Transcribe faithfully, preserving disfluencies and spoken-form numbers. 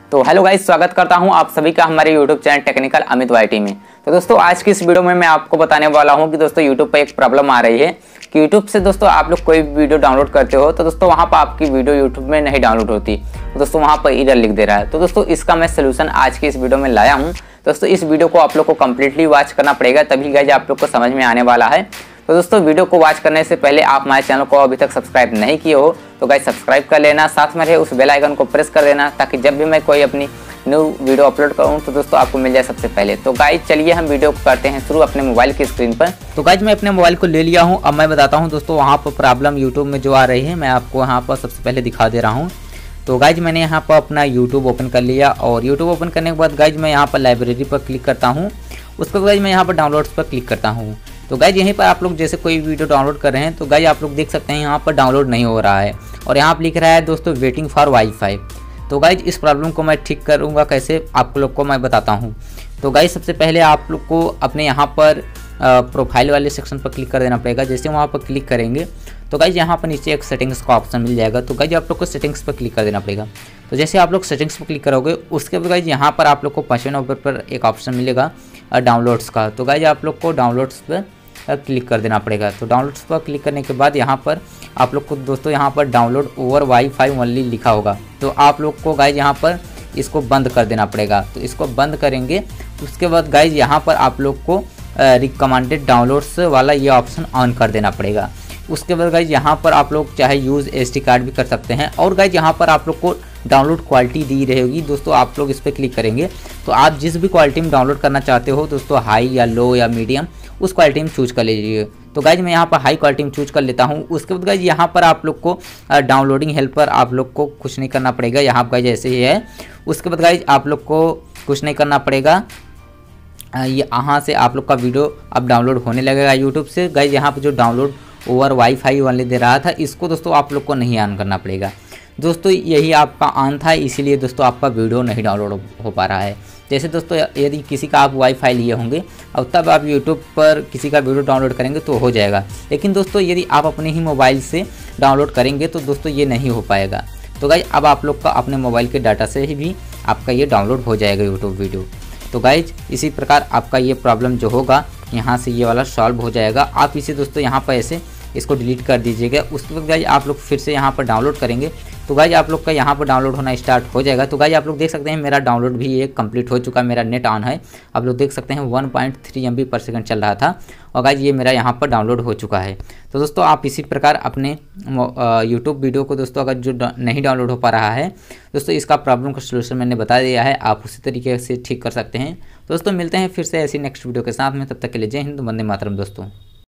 तो hello guys, स्वागत करता हूं आप सभी का हमारे YouTube channel technical Amit YT में। तो दोस्तों आज की इस वीडियो में मैं आपको बताने वाला हूं कि दोस्तों यूट्यूब पर एक प्रॉब्लम आ रही है कि यूट्यूब से दोस्तों आप लोग कोई वीडियो डाउनलोड करते हो तो दोस्तों वहां पर आपकी वीडियो यूट्यूब में नहीं डाउनलोड होती, तो दोस्तों वहां पर एरर लिख दे रहा है। तो दोस्तों इसका मैं सोल्यूशन आज की इस वीडियो में लाया हूँ। दोस्तों इस वीडियो को आप लोग को कम्प्लीटली वॉच करना पड़ेगा, तभी गाइस आप लोग को समझ में आने वाला है। तो दोस्तों वीडियो को वॉच करने से पहले आप हमारे चैनल को अभी तक सब्सक्राइब नहीं किए हो तो गाइस सब्सक्राइब कर लेना, साथ में रहे उस बेल आइकन को प्रेस कर देना ताकि जब भी मैं कोई अपनी न्यू वीडियो अपलोड करूं तो दोस्तों आपको मिल जाए सबसे पहले। तो गाइस चलिए हम वीडियो को करते हैं शुरू अपने मोबाइल की स्क्रीन पर। तो गाइस मैं अपने मोबाइल को ले लिया हूं, अब मैं बताता हूं दोस्तों वहां पर प्रॉब्लम यूट्यूब में जो आ रही है मैं आपको यहाँ पर सबसे पहले दिखा दे रहा हूँ। तो गाइज मैंने यहाँ पर अपना यूट्यूब ओपन कर लिया और यूट्यूब ओपन करने के बाद गाइज मैं यहाँ पर लाइब्रेरी पर क्लिक करता हूँ। उसके बाद गाइज मैं यहाँ पर डाउनलोड्स पर क्लिक करता हूँ। तो गाइज यहीं पर आप लोग जैसे कोई वीडियो डाउनलोड कर रहे हैं तो गाइज आप लोग देख सकते हैं यहाँ पर डाउनलोड नहीं हो रहा है और यहाँ पर लिख रहा है दोस्तों वेटिंग फॉर वाईफाई। तो गाइज इस प्रॉब्लम को मैं ठीक करूँगा कैसे, आप लोग को मैं बताता हूँ। तो गाइज सबसे पहले आप लोग को अपने यहाँ पर प्रोफाइल वाले सेक्शन पर क्लिक कर देना पड़ेगा। जैसे वहाँ पर क्लिक करेंगे तो गाइज यहाँ पर नीचे एक सेटिंग्स का ऑप्शन मिल जाएगा। तो गाइज आप लोग को सेटिंग्स पर क्लिक कर देना पड़ेगा। तो जैसे आप लोग सेटिंग्स पर क्लिक करोगे उसके बाद गाइज यहाँ पर आप लोग को पाँचवें नंबर पर एक ऑप्शन मिलेगा डाउनलोड्स का। तो गाइज आप लोग को डाउनलोड्स पर क्लिक कर देना पड़ेगा। तो डाउनलोड्स पर क्लिक करने के बाद यहाँ पर आप लोग को दोस्तों यहाँ पर डाउनलोड ओवर वाईफाई ओनली लिखा होगा। तो आप लोग को गाइज यहाँ पर इसको बंद कर देना पड़ेगा। तो इसको बंद करेंगे उसके बाद गाइज यहाँ पर आप लोग को रिकमेंडेड डाउनलोड्स वाला ये ऑप्शन ऑन कर देना पड़ेगा। उसके बाद गाइज यहाँ पर आप लोग चाहे यूज़ एसडी कार्ड भी कर सकते हैं और गाइज यहाँ पर आप लोग को डाउनलोड क्वालिटी दी रहेगी। दोस्तों आप लोग इस पर क्लिक करेंगे तो आप जिस भी क्वालिटी में डाउनलोड करना चाहते हो दोस्तों हाई या लो या मीडियम उस क्वालिटी में चूज कर लीजिए। तो गाइज मैं यहाँ पर हाई क्वालिटी में चूज कर लेता हूँ। उसके बाद गाइज यहाँ पर आप लोग को डाउनलोडिंग हेल्प पर आप लोग को कुछ नहीं करना पड़ेगा, यहाँ पर गाइज ऐसे ही है। उसके बाद गाइज आप लोग को कुछ नहीं करना पड़ेगा, ये यहाँ से आप लोग का वीडियो अब डाउनलोड होने लगेगा यूट्यूब से। गाइज यहाँ पर जो डाउनलोड ओवर वाईफाई वाले दे रहा था इसको दोस्तों आप लोग को नहीं ऑन करना पड़ेगा। दोस्तों यही आपका ऑन था, इसीलिए दोस्तों आपका वीडियो नहीं डाउनलोड हो पा रहा है। जैसे दोस्तों यदि किसी का आप वाईफाई लिए होंगे और तब आप यूट्यूब पर किसी का वीडियो डाउनलोड करेंगे तो हो जाएगा, लेकिन दोस्तों यदि आप अपने ही मोबाइल से डाउनलोड करेंगे तो दोस्तों ये नहीं हो पाएगा। तो गाइज अब आप लोग का अपने मोबाइल के डाटा से ही भी आपका ये डाउनलोड हो जाएगा यूट्यूब वीडियो। तो गाइज इसी प्रकार आपका ये प्रॉब्लम जो होगा यहाँ से ये वाला सॉल्व हो जाएगा। आप इसे दोस्तों यहाँ पर ऐसे इसको डिलीट कर दीजिएगा। उसके बाद गाइज आप लोग फिर से यहाँ पर डाउनलोड करेंगे तो गाइज आप लोग का यहाँ पर डाउनलोड होना स्टार्ट हो जाएगा। तो गाइज आप लोग देख सकते हैं मेरा डाउनलोड भी ये कंप्लीट हो चुका है, मेरा नेट ऑन है। आप लोग देख सकते हैं one point three M B पर सेकेंड चल रहा था और गाइज ये मेरा यहाँ पर डाउनलोड हो चुका है। तो दोस्तों आप इसी प्रकार अपने यूट्यूब वीडियो को दोस्तों अगर जो नहीं डाउनलोड हो पा रहा है दोस्तों इसका प्रॉब्लम का सोल्यूशन मैंने बता दिया है, आप उसी तरीके से ठीक कर सकते हैं। दोस्तों मिलते हैं फिर से ऐसी नेक्स्ट वीडियो के साथ में, तब तक के लिए जय हिंद, वंदे मातरम दोस्तों।